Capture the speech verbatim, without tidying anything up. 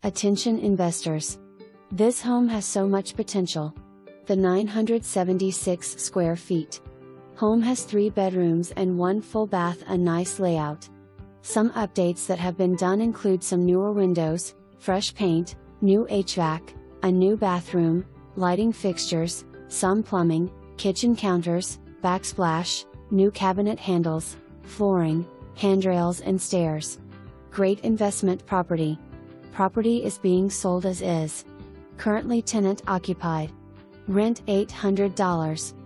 Attention investors. This home has so much potential. The nine hundred seventy-six square feet home has three bedrooms and one full bath, a nice layout. Some updates that have been done include some newer windows, fresh paint, new H V A C, a new bathroom, lighting fixtures, some plumbing, kitchen counters, backsplash, new cabinet handles, flooring, handrails and stairs. Great investment property. Property is being sold as is. Currently tenant occupied. Rent eight hundred dollars.